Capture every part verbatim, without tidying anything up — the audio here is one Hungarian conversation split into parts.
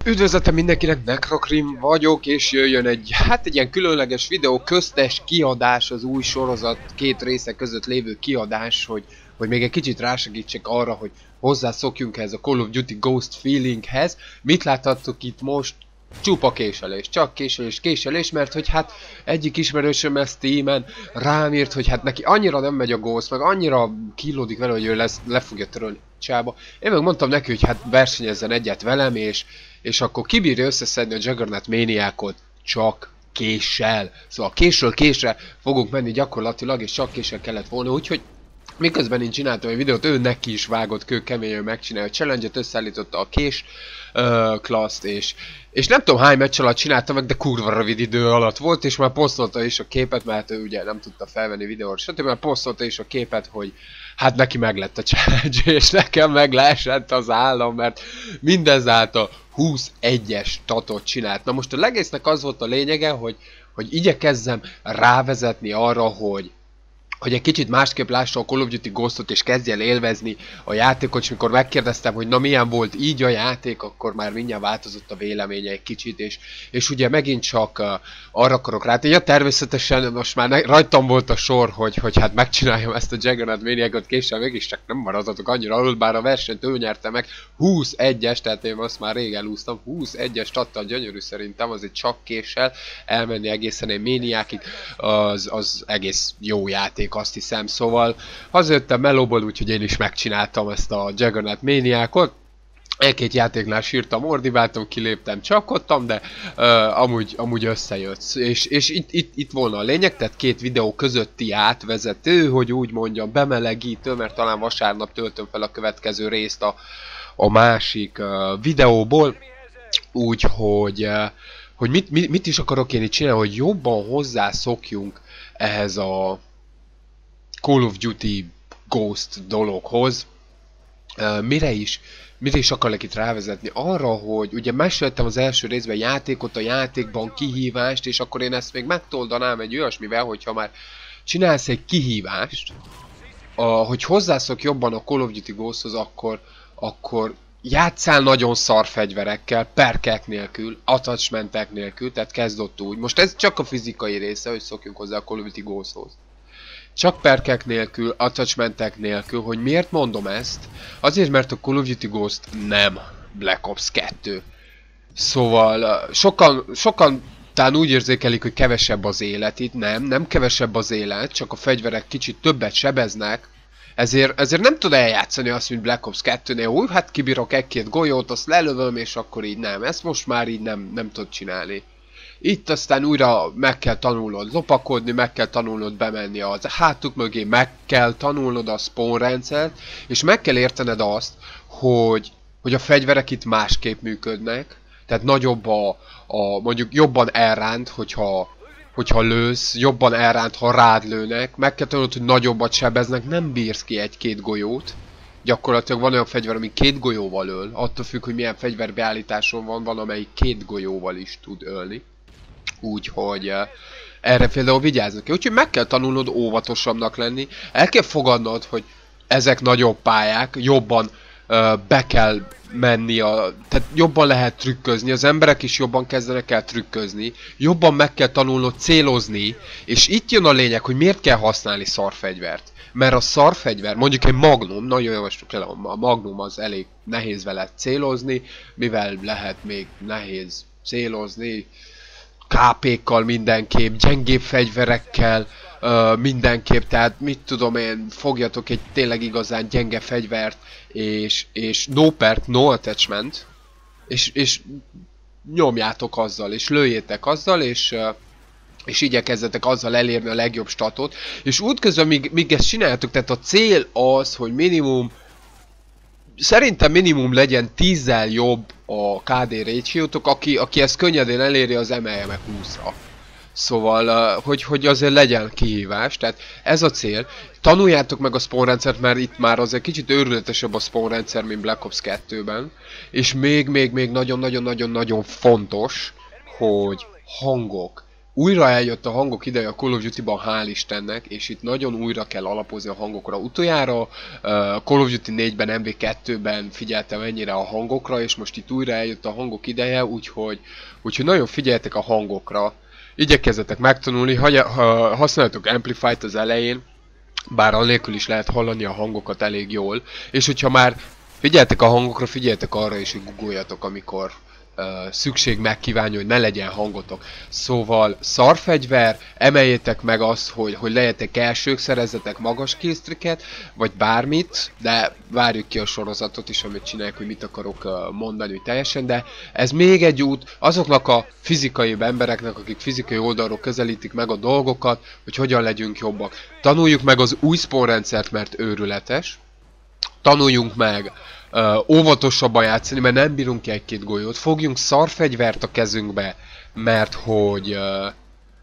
Üdvözletem mindenkinek, Necrokrim vagyok, és jöjjön egy, hát egy ilyen különleges videó, köztes kiadás, az új sorozat két része között lévő kiadás, hogy, hogy még egy kicsit rásegítsek arra, hogy hozzászokjunk ehhez a Call of Duty Ghost feelinghez. Mit láthattok itt most? Csupa késelés, csak késelés, késelés, mert hogy hát egyik ismerősöm ezt Steamen rám írt, hogy hát neki annyira nem megy a Ghost, meg annyira killódik vele, hogy ő lesz, le fogja törölni csába. Én meg mondtam neki, hogy hát versenyezzen egyet velem, és, és akkor kibírja összeszedni a Juggernaut Maniacot csak késsel. Szóval késről késre fogunk menni gyakorlatilag, és csak késsel kellett volna, úgyhogy miközben én csináltam egy videót, ő neki is vágott kőkeményen megcsinálja a challenge-et, összeállította a kés uh, class-t, és, és nem tudom hány meccs alatt csinálta meg, de kurva rövid idő alatt volt, és már posztolta is a képet, mert ő ugye nem tudta felvenni videóra, stb. Már posztolta is a képet, hogy hát neki meglett a challenge, és nekem meg leesett az állam, mert mindezáltal huszonegyes tatot csinált. Na most a legésznek az volt a lényege, hogy, hogy igyekezzem rávezetni arra, hogy hogy egy kicsit másképp lássa a Call of Duty Ghostot és kezdje el élvezni a játékot, és mikor megkérdeztem, hogy na milyen volt így a játék, akkor már mindjárt változott a véleménye egy kicsit, és, és ugye megint csak uh, arra akarok rá. Ja, természetesen most már ne, rajtam volt a sor, hogy, hogy hát megcsináljam ezt a Juggernaut Maniacot késsel, mégis csak nem maradhatok annyira alul, bár a versenyt ő nyerte meg huszonegyes, tehát én azt már rég elúsztam, huszonegyes tattal gyönyörű szerintem, azért csak késsel elmenni egészen egy Maniacig, az, az egész jó játék, azt hiszem, szóval hazajöttem melóból, úgyhogy én is megcsináltam ezt a Juggernaut Maniacot. Egy-két játéknál sírtam, ordibáltam, kiléptem, csapkodtam, de uh, amúgy, amúgy összejött. És, és itt, itt, itt volna a lényeg, tehát két videó közötti átvezető, hogy úgy mondjam, bemelegítő, mert talán vasárnap töltöm fel a következő részt a, a másik uh, videóból. Úgyhogy uh, hogy mit, mit, mit is akarok én itt csinálni, hogy jobban hozzászokjunk ehhez a Call of Duty Ghost dologhoz. Uh, mire is, mire is akarok itt rávezetni? Arra, hogy ugye meséltem az első részben játékot, a játékban kihívást, és akkor én ezt még megtoldanám egy olyasmivel, hogyha már csinálsz egy kihívást, uh, hogy hozzászok jobban a Call of Duty Ghosthoz, akkor, akkor játsszál nagyon szar fegyverekkel, perkek nélkül, attachmentek nélkül, tehát kezd ott úgy. Most ez csak a fizikai része, hogy szokjunk hozzá a Call of Duty Ghosthoz. Csak perkek nélkül, attachmentek nélkül, hogy miért mondom ezt? Azért, mert a Call of Duty Ghost nem Black Ops kettő. Szóval sokan, sokan talán úgy érzékelik, hogy kevesebb az élet itt. Nem, nem kevesebb az élet, csak a fegyverek kicsit többet sebeznek. Ezért, ezért nem tud eljátszani azt, mint Black Ops kettőnél, úgy hát kibírok egy-két golyót, azt lelövöm, és akkor így nem. Ezt most már így nem, nem tud csinálni. Itt aztán újra meg kell tanulnod lopakodni, meg kell tanulnod bemenni a hátuk mögé, meg kell tanulnod a spawn rendszert, és meg kell értened azt, hogy, hogy a fegyverek itt másképp működnek, tehát nagyobb a, a mondjuk jobban elránt, hogyha, hogyha lősz, jobban elránt, ha rád lőnek, meg kell tanulnod, hogy nagyobbat sebeznek, nem bírsz ki egy-két golyót. Gyakorlatilag van olyan fegyver, ami két golyóval öl, attól függ, hogy milyen fegyverbeállításon van, van, amelyik két golyóval is tud ölni. Úgyhogy uh, erre például vigyázni kell. Úgyhogy meg kell tanulnod óvatosabbnak lenni. El kell fogadnod, hogy ezek nagyobb pályák, jobban uh, be kell menni, a, tehát jobban lehet trükközni, az emberek is jobban kezdenek el trükközni, jobban meg kell tanulnod célozni, és itt jön a lényeg, hogy miért kell használni szarfegyvert. Mert a szarfegyver, mondjuk egy Magnum, nagyon javaslok el, a Magnum az elég nehéz vele célozni, mivel lehet még nehéz célozni, ká pékkal mindenképp, gyengébb fegyverekkel uh, mindenképp, tehát mit tudom én, fogjatok egy tényleg igazán gyenge fegyvert, és, és no perk, no attachment, és, és nyomjátok azzal, és lőjétek azzal, és, uh, és igyekezzetek azzal elérni a legjobb statot, és útközben, míg, míg ezt csináljátok, tehát a cél az, hogy minimum, szerintem minimum legyen tízzel jobb a ká dé ratio-tok, aki, aki ezt könnyedén eléri, az emelje meg húszra. Szóval, hogy, hogy azért legyen kihívás, tehát ez a cél. Tanuljátok meg a spawn rendszert, mert itt már azért kicsit őrületesebb a spawn rendszer, mint Black Ops kettőben. És még, még, még nagyon-nagyon-nagyon-nagyon fontos, hogy hangok, újra eljött a hangok ideje a Call of Duty-ban, hál' Istennek, és itt nagyon újra kell alapozni a hangokra. Utoljára uh, Call of Duty négyben, em bé kettőben figyeltem ennyire a hangokra, és most itt újra eljött a hangok ideje, úgyhogy, úgyhogy nagyon figyeljetek a hangokra. Igyekezzetek megtanulni, ha, ha használjátok Amplify-t az elején, bár annélkül is lehet hallani a hangokat elég jól, és hogyha már figyeltek a hangokra, figyeljetek arra is, hogy googoljatok, amikor uh, szükség megkívánja, hogy ne legyen hangotok. Szóval szarfegyver, emeljétek meg azt, hogy, hogy legyetek elsők, szerezzetek magas killstreaket, vagy bármit, de várjuk ki a sorozatot is, amit csinálják, hogy mit akarok uh, mondani teljesen, de ez még egy út azoknak a fizikai embereknek, akik fizikai oldalról közelítik meg a dolgokat, hogy hogyan legyünk jobbak. Tanuljuk meg az új spawn rendszert, mert őrületes. Tanuljunk meg uh, óvatosabban játszani, mert nem bírunk ki egy-két golyót. Fogjunk szarfegyvert a kezünkbe, mert hogy... Uh,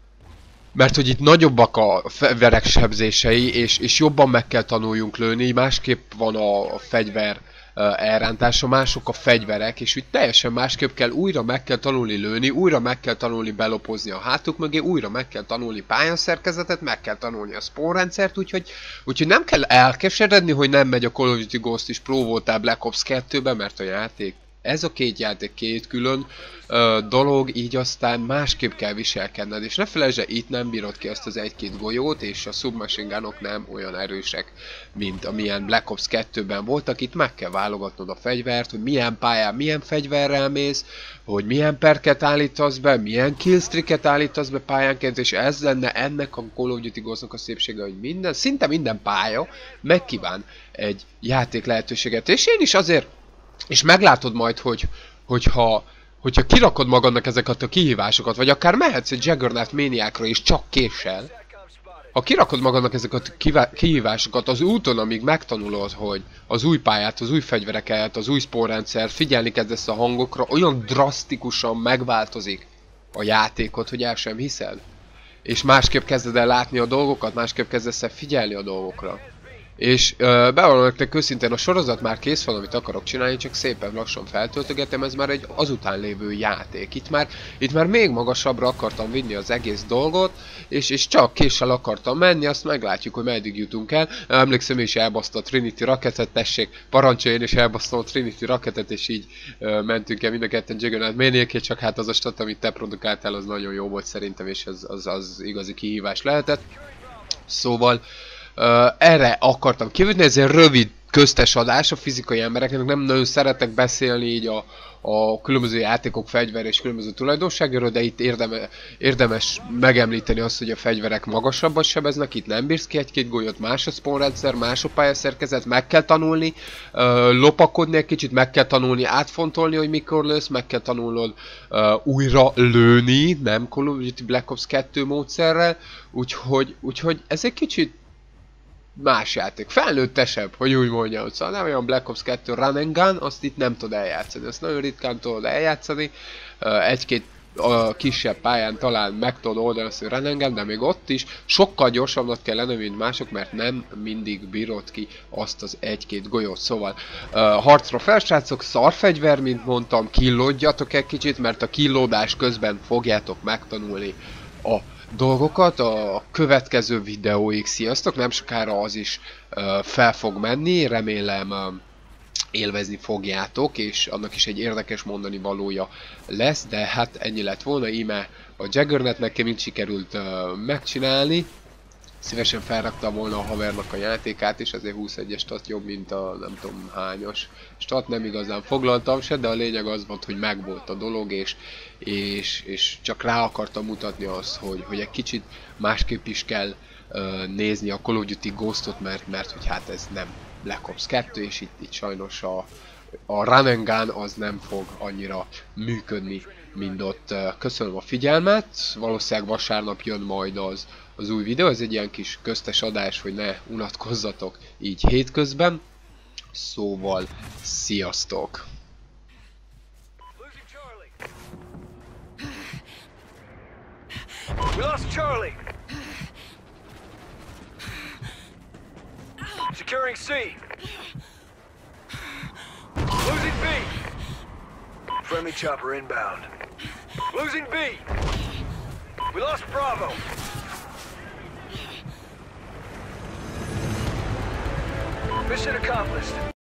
mert hogy itt nagyobbak a fegyverek sebzései, és, és jobban meg kell tanuljunk lőni, másképp van a, a fegyver uh, elrántása, mások a fegyverek, és úgy teljesen másképp kell, újra meg kell tanulni lőni, újra meg kell tanulni belopozni a hátuk mögé, újra meg kell tanulni pályaszerkezetet, meg kell tanulni a spawn rendszert, úgyhogy, úgyhogy nem kell elkeseredni, hogy nem megy a Call of Duty Ghost is Pro voltál Black Ops kettőben, mert a játék, ez a két játék két külön uh, dolog, így aztán másképp kell viselkedned, és ne felejtsd, itt nem bírod ki azt az egy-két golyót, és a submachine gunok nem olyan erősek, mint amilyen Black Ops kettőben voltak. Itt meg kell válogatnod a fegyvert, hogy milyen pályán, milyen fegyverrel mész, hogy milyen perket állítasz be, milyen killstreaket állítasz be pályánként, és ez lenne ennek a Call of Duty Ghostnak a szépsége, hogy minden, szinte minden pálya megkíván egy játék lehetőséget, és én is azért. És meglátod majd, hogy, hogyha, hogyha kirakod magadnak ezeket a kihívásokat, vagy akár mehetsz egy Juggernaut Maniacra is csak késsel, ha kirakod magadnak ezeket a kihívásokat az úton, amíg megtanulod, hogy az új pályát, az új fegyvereket, az új spawn rendszer, figyelni kezdesz a hangokra, olyan drasztikusan megváltozik a játékot, hogy el sem hiszel. És másképp kezded el látni a dolgokat, másképp kezdesz el figyelni a dolgokra. És uh, bevallom nektek őszintén, a sorozat már kész van, amit akarok csinálni, csak szépen lassan feltöltögetem, ez már egy azután lévő játék. Itt már, itt már még magasabbra akartam vinni az egész dolgot, és, és csak késsel akartam menni, azt meglátjuk, hogy meddig jutunk el. Emlékszem, is elbaszta a Trinity raketet, tessék, parancsolj, én is elbasztam a Trinity raketet, és így uh, mentünk el mind a ketten Juggernaut Maniacért, csak hát az a stat, amit te produkáltál, az nagyon jó volt szerintem, és az, az, az igazi kihívás lehetett. Szóval Uh, erre akartam kivődni, ez egy rövid köztes adás a fizikai embereknek, nem nagyon szeretek beszélni így a, a különböző játékok fegyver és különböző tulajdonságról, de itt érdeme, érdemes megemlíteni azt, hogy a fegyverek magasabbat sebeznek, itt nem bírsz ki egy-két golyót, más a spawn rendszer, más a pályaszerkezet, meg kell tanulni, uh, lopakodni egy kicsit, meg kell tanulni átfontolni, hogy mikor lősz, meg kell tanulnod uh, újra lőni, nem Call of Duty Black Ops kettő módszerrel, úgyhogy, úgyhogy ez egy kicsit más játék, felnőttesebb, hogy úgy mondjam, szóval nem olyan Black Ops kettő Run and Gun, azt itt nem tud eljátszani, azt nagyon ritkán tudod eljátszani, egy-két kisebb pályán talán meg tudod oldani azt, hogy Run and Gun, de még ott is sokkal gyorsabbnak kell lenni, mint mások, mert nem mindig bírod ki azt az egy-két golyót, szóval harcra fel, srácok, szarfegyver, mint mondtam, killódjatok egy kicsit, mert a killódás közben fogjátok megtanulni a dolgokat a következő videóig. Sziasztok, nem sokára az is uh, fel fog menni, remélem uh, élvezni fogjátok, és annak is egy érdekes mondani valója lesz, de hát ennyi lett volna, íme a Juggernaut nekem mind sikerült uh, megcsinálni. Szívesen felraktam volna a havernak a játékát, és azért huszonegyes stat jobb, mint a nem tudom hányos stat, nem igazán foglaltam se, de a lényeg az volt, hogy megvolt a dolog, és, és, és csak rá akartam mutatni azt, hogy, hogy egy kicsit másképp is kell uh, nézni a Call of Duty Ghostot, mert, mert hogy hát ez nem Black Ops kettő, és itt, itt sajnos a, a Run and Gun az nem fog annyira működni, mint ott. Köszönöm a figyelmet, valószínűleg vasárnap jön majd az az új videó, ez egy ilyen kis köztes adás, hogy ne unatkozzatok így hétközben. Szóval, sziasztok! We lost Charlie. Securing C. Losing B. Friendly chopper inbound. Losing B. We lost Bravo. Mission accomplished.